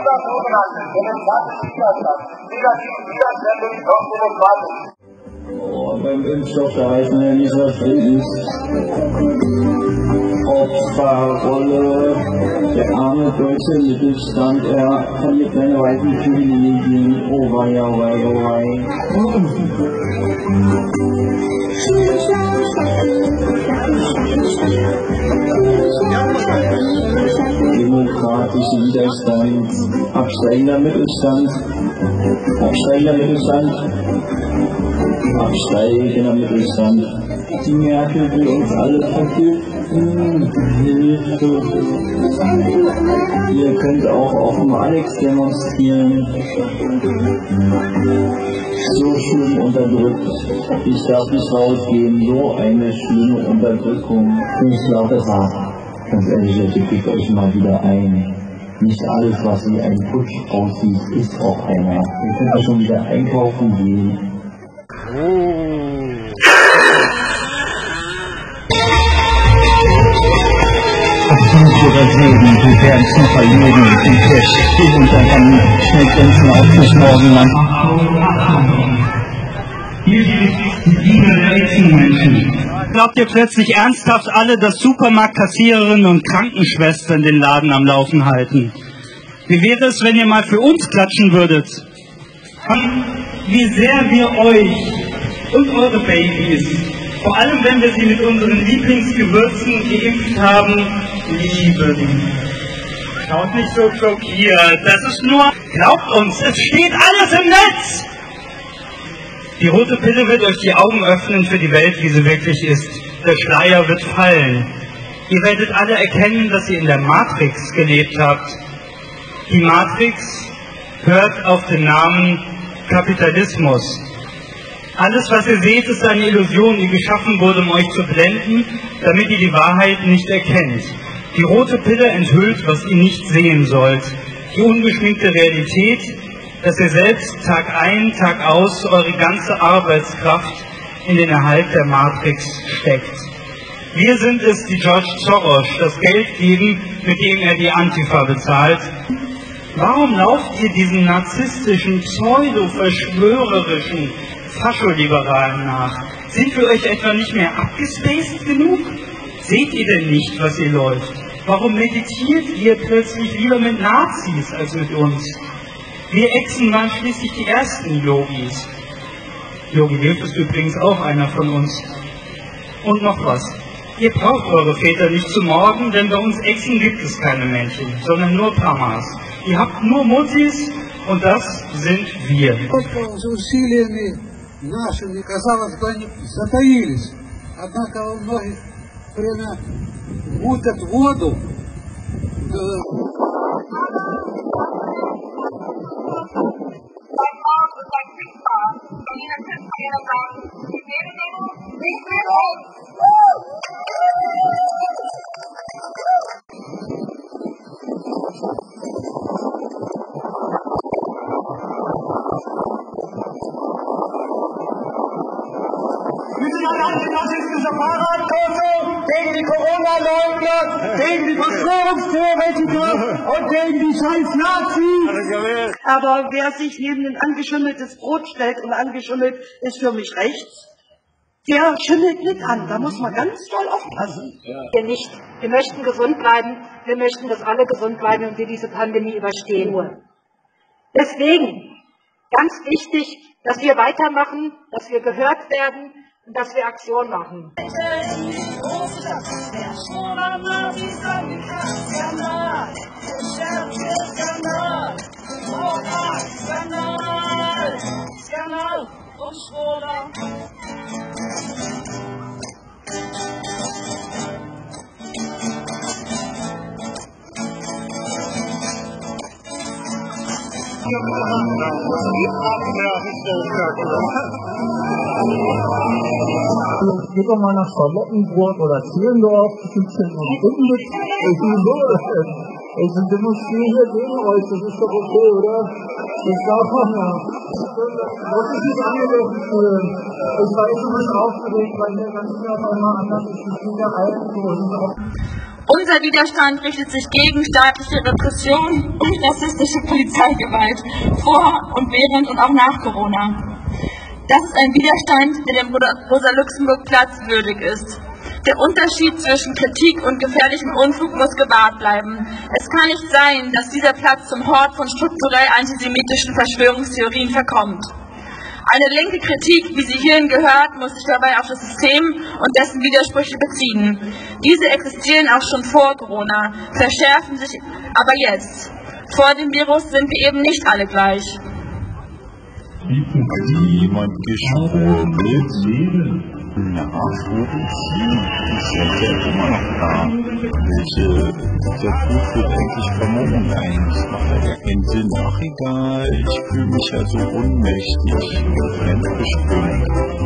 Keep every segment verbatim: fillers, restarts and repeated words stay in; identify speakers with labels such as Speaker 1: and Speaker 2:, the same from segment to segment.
Speaker 1: dieser sogenannten demokratischen Widerstand, negativen Widerstände noch demokratisch.
Speaker 2: Oh, beim Impfstoff, da weiß man ja nicht, was drin ist. Opferrolle, der arme deutsche Mittelstand, er verliert seine weißen Privilegien. Oh wei, oh wei, oh wei. Demokratischer Widerstand, absteigender Mittelstand, absteigender Mittelstand, absteigender Mittelstand. Die Merkel will uns alle vergiften. Hilfe. Ihr könnt auch auf dem Alex demonstrieren. So schlimm unterdrückt. Ich darf nicht rausgehen. So eine schlimme Unterdrückung. Ich glaube, es war ganz ehrlich, Leute, kriegt euch mal wieder ein. Nicht alles, was wie ein Putsch aussieht, ist auch einer. Ihr könnt auch schon wieder einkaufen gehen. Oder Segen, du werdest noch verlieren, du fährst still und dann kann schnell Grenzen auf bis morgen lang.
Speaker 3: Hier steht die Liebe der Echsenmenschen. Glaubt ihr plötzlich ernsthaft alle, dass Supermarktkassiererinnen und Krankenschwestern den Laden am Laufen halten? Wie wäre es, wenn ihr mal für uns klatschen würdet? Wie sehr wir euch und eure Babys, vor allem wenn wir sie mit unseren Lieblingsgewürzen geimpft haben, lieben. Schaut nicht so schockiert, das ist nur, glaubt uns, es steht alles im Netz! Die rote Pille wird euch die Augen öffnen für die Welt, wie sie wirklich ist. Der Schleier wird fallen. Ihr werdet alle erkennen, dass ihr in der Matrix gelebt habt. Die Matrix hört auf den Namen Kapitalismus. Alles, was ihr seht, ist eine Illusion, die geschaffen wurde, um euch zu blenden, damit ihr die Wahrheit nicht erkennt. Die rote Pille enthüllt, was ihr nicht sehen sollt. Die ungeschminkte Realität, dass ihr selbst Tag ein, Tag aus eure ganze Arbeitskraft in den Erhalt der Matrix steckt. Wir sind es, die George Soros das Geld geben, mit dem er die Antifa bezahlt. Warum lauft ihr diesen narzisstischen, pseudo-verschwörerischen Fascholiberalen nach? Sind wir euch etwa nicht mehr abgespaced genug? Seht ihr denn nicht, was ihr läuft? Warum meditiert ihr plötzlich lieber mit Nazis als mit uns? Wir Echsen waren schließlich die ersten Yogis. Yogi Löw ist übrigens auch einer von uns. Und noch was. Ihr braucht eure Väter nicht zu morden, denn bei uns Echsen gibt es keine Männchen, sondern nur Pamas. Ihr habt nur Muttis und das sind wir.
Speaker 4: Нашими, казалось бы, они затаились, однако у многих время мутят воду.
Speaker 1: Das ist diese Fahrradkurse gegen die Corona-Leugner, gegen die Verschwörungstheoretiker und gegen die scheiß Nazis.
Speaker 5: Aber wer sich neben ein angeschimmeltes Brot stellt und angeschimmelt ist für mich rechts, der schimmelt mit an. Da muss man ganz doll aufpassen.
Speaker 6: Wir nicht. Wir möchten gesund bleiben. Wir möchten, dass alle gesund bleiben und wir diese Pandemie überstehen. Deswegen, ganz wichtig, dass wir weitermachen, dass wir gehört werden, dass wir Aktion machen.
Speaker 2: Geht doch mal nach Charlottenburg oder Zehlendorf, fünfzehn Stunden mit.
Speaker 4: Ich demonstriere hier gegen euch, das ist doch okay, oder? Das darf man ja. Das ist nicht angemessen fühlen. Ich weiß, du bist aufgeregt, weil der ganz viel auf einmal anders ist. Ich bin ja alt.
Speaker 7: Unser Widerstand richtet sich gegen staatliche Repression und rassistische Polizeigewalt vor und während und auch nach Corona. Das ist ein Widerstand, der dem Rosa-Luxemburg-Platz würdig ist. Der Unterschied zwischen Kritik und gefährlichem Unfug muss gewahrt bleiben. Es kann nicht sein, dass dieser Platz zum Hort von strukturell antisemitischen Verschwörungstheorien verkommt. Eine linke Kritik, wie sie hierhin gehört, muss sich dabei auf das System und dessen Widersprüche beziehen. Diese existieren auch schon vor Corona, verschärfen sich aber jetzt. Vor dem Virus sind wir eben nicht alle gleich.
Speaker 8: Hat jemand geschwurbelt? Ja, schwurbel, die seid ja immer noch da. Welche, der Buch wird eigentlich vermummen eigentlich. Macht ja keinen Sinn. Ach egal, ich fühle mich ja so ohnmächtig und fremdbestimmt.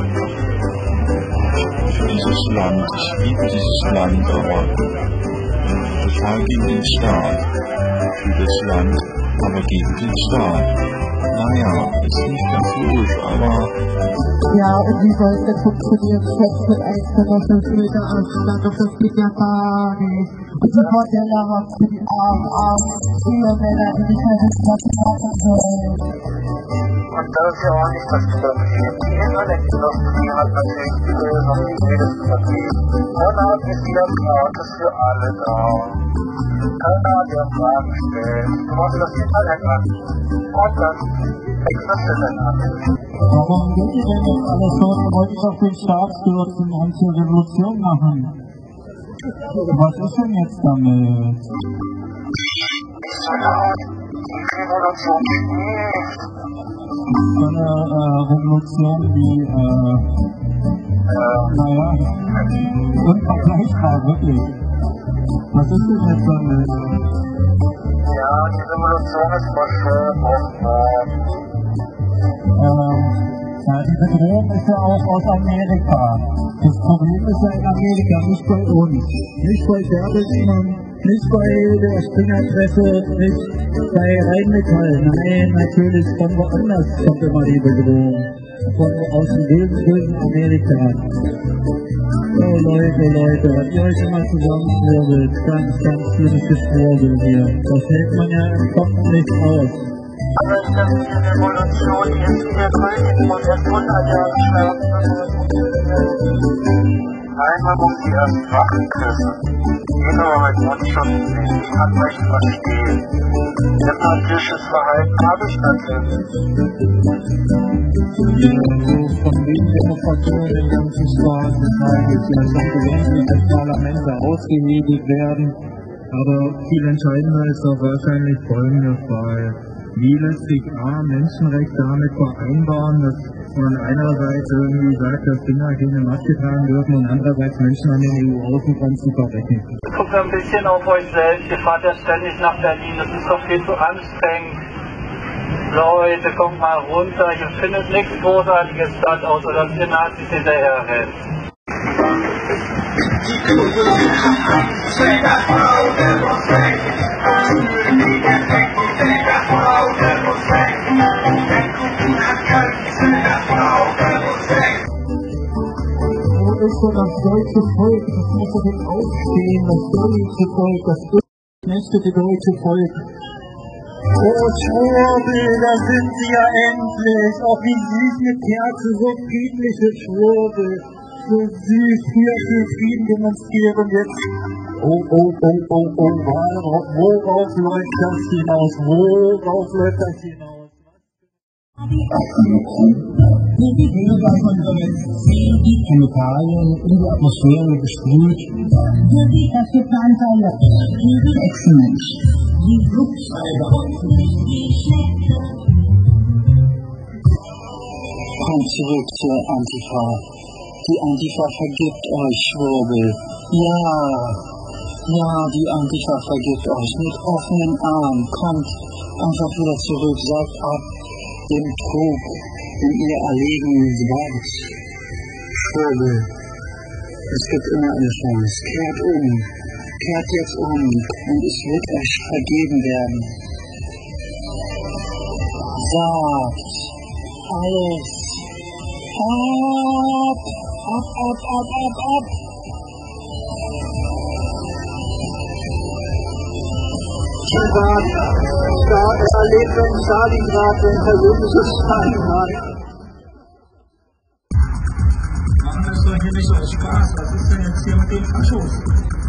Speaker 8: Für dieses Land, ich liebe dieses Land, aber total gegen den Staat. Für das Land, aber gegen den Staat. Naja, ist nicht ganz logisch, aber...
Speaker 9: Ja, und wie soll es denn funktionieren? Schätzt mit eins Komma fünf Meter Abstand, und das geht ja gar nicht. Und die Bordelle haben für die armen, armen Ehemänner, die nicht mehr wissen, was sie machen sollen.
Speaker 1: Und das ist ja auch nicht das Problem. Die Internetindustrie hat natürlich noch nicht jedes vergeben. Keiner hat sich wieder gratis für alle da. Keiner hat dir Fragen gestellt. Du machst das Internet an. Und dann existiert an.
Speaker 9: Warum geht ihr denn jetzt alles so? Ihr wollt nicht auf den Staat stürzen und zur Revolution machen. Was ist denn jetzt damit?
Speaker 1: So eine Art Revolution nicht.
Speaker 9: So eine äh, Revolution wie, äh,
Speaker 1: äh,
Speaker 9: naja, unvergleichbar, wirklich. Was ist denn jetzt damit?
Speaker 1: Ja, die Revolution ist verschoben worden.
Speaker 9: Ähm, ja, die Bedrohung ist ja auch aus Amerika. Das Problem ist ja in Amerika, nicht bei uns. Nicht bei Bertelsmann, nicht bei der Springerpresse, nicht bei Rheinmetall. Nein, natürlich von woanders kommt immer die Bedrohung. Von aus dem bösen, bösen Amerika. Oh Leute, Leute, habt ihr euch immer zusammenschwurbelt? Ganz, ganz schlimmes Geschwurbel hier. Das hält man ja im Kopf nicht aus.
Speaker 1: Aber ich denke, die Revolution, die ist wieder gültig und erst hundert Jahre sterben. Einmal muss sie erst wachen küssen. Jeder mit Mundschutz sehen, ich kann mich verstehen. Demokratisches Verhalten habe ich natürlich.
Speaker 9: Von wegen Demokratie und den ganzen Staat, das heißt, es sollte wesentlich das Parlamente ausgehebelt werden. Aber viel entscheidender ist doch wahrscheinlich folgender Fall. Wie lässt sich A, Menschenrecht damit vereinbaren, dass man einerseits irgendwie sagt, dass Kinder keine Maske tragen dürfen und andererseits Menschen an den E U-Außengrenzen verrecken?
Speaker 3: Guckt ein bisschen auf euch selbst, ihr fahrt ja ständig nach Berlin, das ist doch viel zu anstrengend. Leute, kommt mal runter, ihr findet nichts Großartiges statt, außer dass ihr Nazis hinterher rennt.
Speaker 9: Wo ist denn das deutsche Volk? Das muss denn aufstehen, das deutsche Volk, das mächtige deutsche Volk. Oh Schwurbel, da sind sie ja endlich. Auch wie süß eine Kerze, so friedliche Schwurbel. So süß hier für Frieden demonstrieren jetzt. Oh, oh, oh, oh, oh, worauf, worauf läuft das hinaus? Worauf läuft das hinaus?
Speaker 2: Die Dinge davon werden die Chemikalien in die Atmosphäre gesprüht. Das geplant sein, die Echsenmensch. Die Flugzeuge kommt zurück zur Antifa. Die Antifa vergibt euch, Schwurbel. Ja, ja, die Antifa vergibt euch mit offenen Armen. Kommt einfach wieder zurück, sagt ab dem Trug, den ihr erleben werdet. Schwurbel, es gibt immer eine Chance. Kehrt um,
Speaker 10: kehrt jetzt um und es wird euch vergeben werden. Sagt alles ab, ab, ab, ab, ab, ab.
Speaker 9: Er erlebt in Stalingrad ein persönliches Stalingrad.
Speaker 4: Machen wir es doch hier nicht aus Spaß. Was ist denn jetzt hier mit den Faschos?